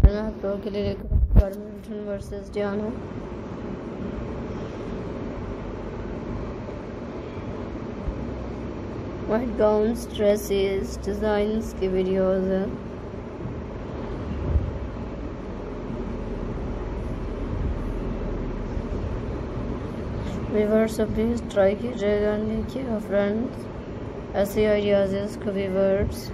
मैं आप लोगों के लिए लेकर badminton versus Diana. White gowns, dresses, designs की वीडियोस हैं। व्यूअर्स प्लीज़ ट्राई कीजिएगा, देखिएगा फ्रेंड्स, ऐसे आइडियाज़ इसको viewers.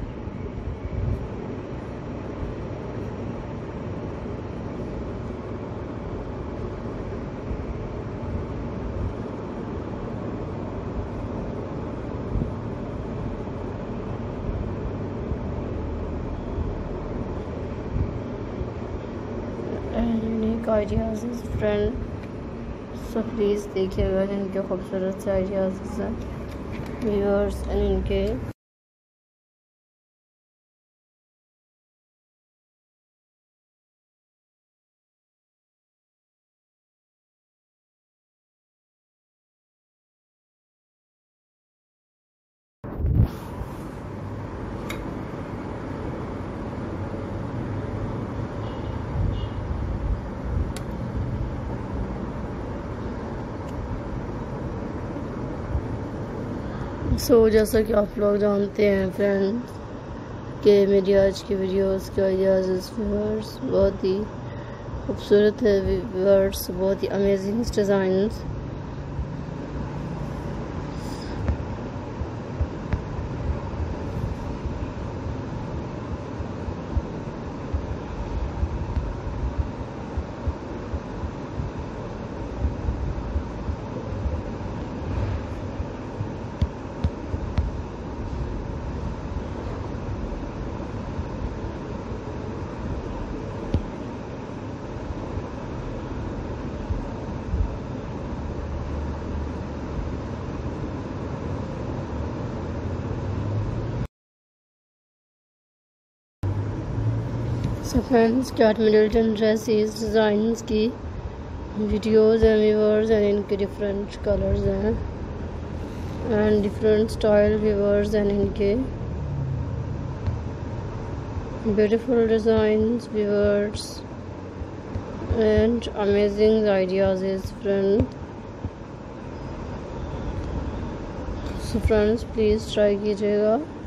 Unique ideas friend, so please देखिएगा इनके खूबसूरत से आइडियाज़ हैं व्यूअर्स एंड इनके जैसा कि आप लोग जानते हैं फ्रेंड्स कि मेरी आज की वीडियोस के आइडियाज़ व्यूअर्स बहुत ही खूबसूरत है व्यूअर्स, बहुत ही amazing designs. So friends, Kate Middleton dresses designs की वीडियोस हैं व्यूअर्स एंड इनके डिफरेंट कलर्स हैं and different style viewers and इनके beautiful designs viewers and amazing ideas friend. So friends please try कीजिएगा।